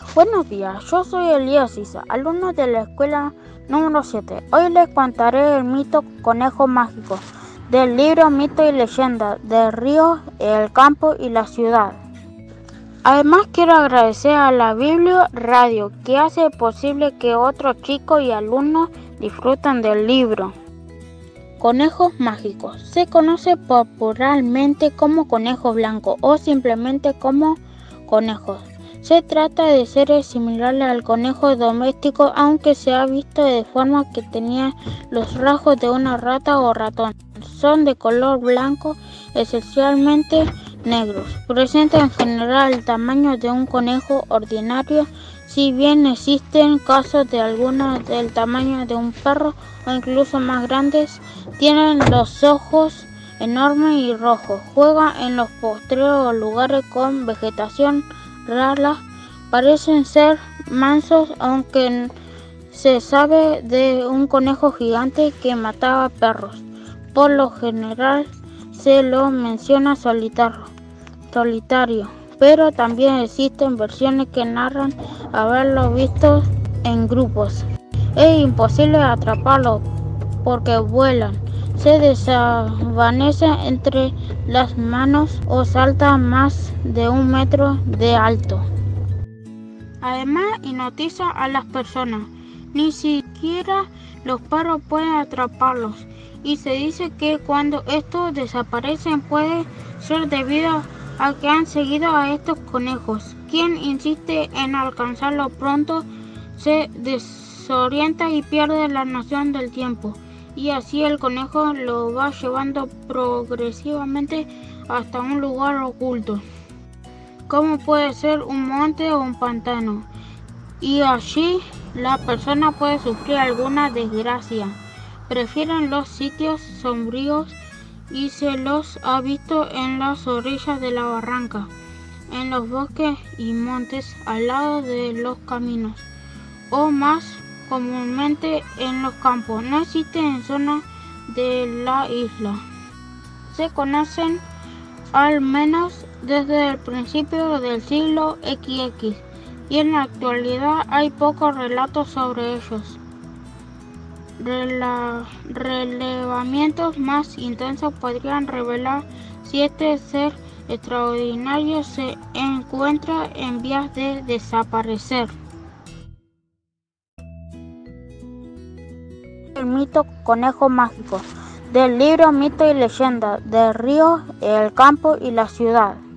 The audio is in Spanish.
Buenos días, yo soy Elías Isa, alumno de la escuela número 7. Hoy les contaré el mito Conejo Mágico, del libro Mito y Leyenda, de Ríos, el campo y la ciudad. Además quiero agradecer a la Biblia Radio, que hace posible que otros chicos y alumnos disfruten del libro. Conejos mágicos. Se conoce popularmente como conejos blancos o simplemente como conejos. Se trata de seres similares al conejo doméstico, aunque se ha visto de forma que tenía los rasgos de una rata o ratón. Son de color blanco, esencialmente negros. Presentan en general el tamaño de un conejo ordinario, si bien existen casos de algunos del tamaño de un perro o incluso más grandes. Tienen los ojos enormes y rojos. Juegan en los postreros lugares con vegetación rara. Parecen ser mansos, aunque se sabe de un conejo gigante que mataba perros. Por lo general se lo menciona solitario, pero también existen versiones que narran haberlo visto en grupos. Es imposible atraparlos porque vuelan, se desvanecen entre las manos o saltan más de 1 metro de alto. Además, hipnotiza a las personas. Ni siquiera los perros pueden atraparlos, y se dice que cuando estos desaparecen puede ser debido a que han seguido a estos conejos. Quien insiste en alcanzarlo pronto se desorienta y pierde la noción del tiempo, y así el conejo lo va llevando progresivamente hasta un lugar oculto, como puede ser un monte o un pantano, y allí la persona puede sufrir alguna desgracia. Prefieren los sitios sombríos y se los ha visto en las orillas de la barranca, en los bosques y montes al lado de los caminos, o más comúnmente en los campos. No existen en zonas de la isla. Se conocen al menos desde el principio del siglo XX, y en la actualidad hay pocos relatos sobre ellos. Relevamientos más intensos podrían revelar si este ser extraordinario se encuentra en vías de desaparecer. El mito Conejo Mágico, del libro Mito y Leyenda, de Ríos, el campo y la ciudad.